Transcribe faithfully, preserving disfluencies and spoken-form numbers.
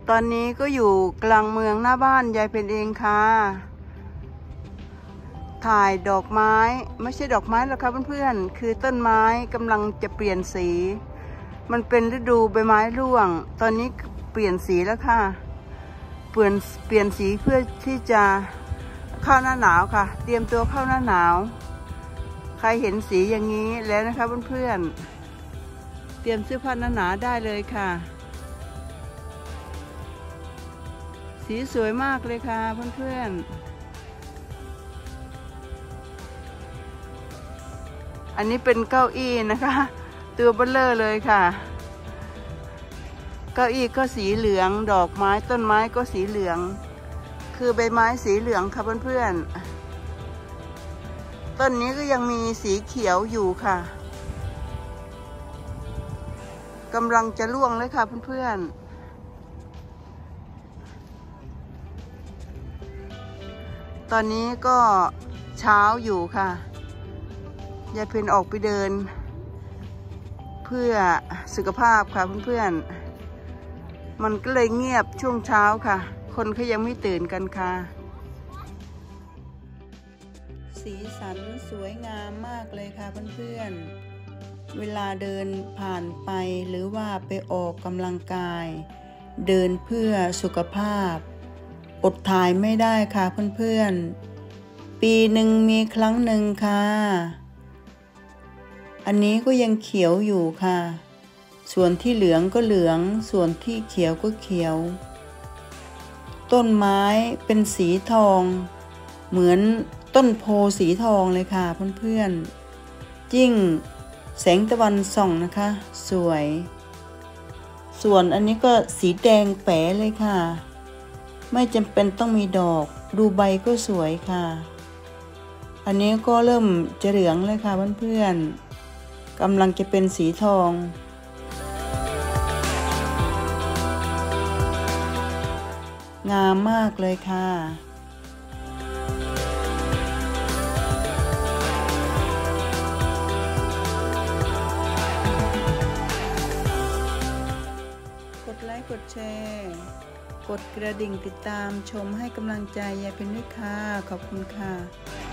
ตอนนี้ก็อยู่กลางเมืองหน้าบ้านยายเพนเองค่ะถ่ายดอกไม้ไม่ใช่ดอกไม้หรอกค่ะเพื่อนๆคือต้นไม้กำลังจะเปลี่ยนสีมันเป็นฤดูใบไม้ร่วงตอนนี้เปลี่ยนสีแล้วค่ะเปลี่ยนเปลี่ยนสีเพื่อที่จะเข้าหน้าหนาวค่ะเตรียมตัวเข้าหน้าหนาวใครเห็นสีอย่างนี้แล้วนะคะเพื่อนๆเตรียมเสื้อผ้าหนาหนาได้เลยค่ะสีสวยมากเลยค่ะเพื่อนๆอันนี้เป็นเก้าอี้นะคะตัวเบลเลอร์เลยค่ะเก้าอี้ก็สีเหลืองดอกไม้ต้นไม้ก็สีเหลืองคือใบไม้สีเหลืองค่ะเพื่อนๆต้นนี้ก็ยังมีสีเขียวอยู่ค่ะกำลังจะร่วงเลยค่ะเพื่อนๆตอนนี้ก็เช้าอยู่ค่ะยายเพนออกไปเดินเพื่อสุขภาพค่ะเพื่อนๆมันก็เลยเงียบช่วงเช้าค่ะคนเขายังไม่ตื่นกันค่ะสีสันสวยงามมากเลยค่ะเพื่อนๆเวลาเดินผ่านไปหรือว่าไปออกกำลังกายเดินเพื่อสุขภาพอดถ่ายไม่ได้ค่ะเพื่อนๆปีหนึ่งมีครั้งหนึ่งค่ะอันนี้ก็ยังเขียวอยู่ค่ะส่วนที่เหลืองก็เหลืองส่วนที่เขียวก็เขียวต้นไม้เป็นสีทองเหมือนต้นโพสีทองเลยค่ะเพื่อนๆยิ่งแสงตะวันส่องนะคะสวยส่วนอันนี้ก็สีแดงแป๋เลยค่ะไม่จำเป็นต้องมีดอกดูใบก็สวยค่ะอันนี้ก็เริ่มจะเหลืองเลยค่ะเพื่อนๆกำลังจะเป็นสีทองงามมากเลยค่ะกดไลค์กดแชร์กดกระดิ่งติดตามชมให้กำลังใจยายเพนด้วยค่ะขอบคุณค่ะ